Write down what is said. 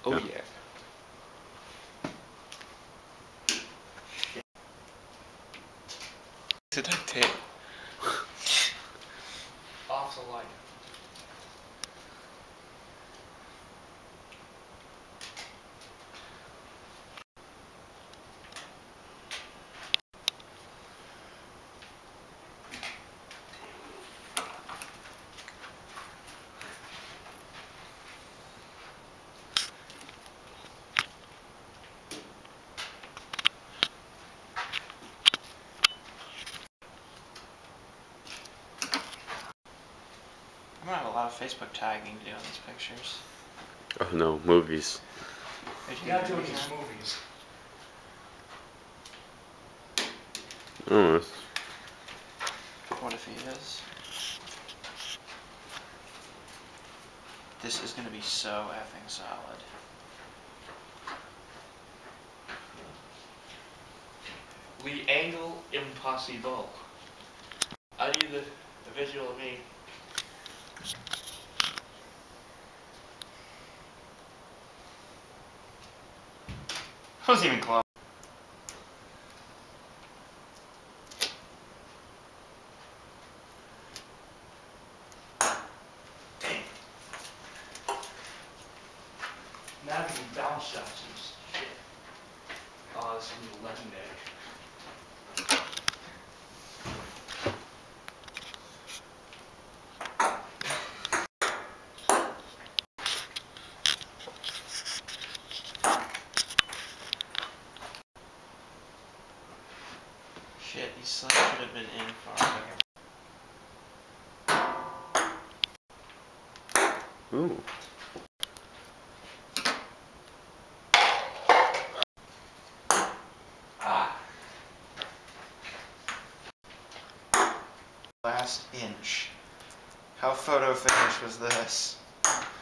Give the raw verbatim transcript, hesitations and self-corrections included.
Oh yeah. yeah. Did I take? Off the light. I'm gonna have a lot of Facebook tagging to do on these pictures. Oh no, movies. You gotta do it these movies. Oh, that's... What if he is? This is gonna be so effing solid. The angle impossible. I need the, the visual of me. I wasn't even close. Dang. Now we can bounce shots and shit. Oh, this is gonna be legendary. Shit, these slugs should have been in far better. Ooh. Ah. Last inch. How photo finish was this?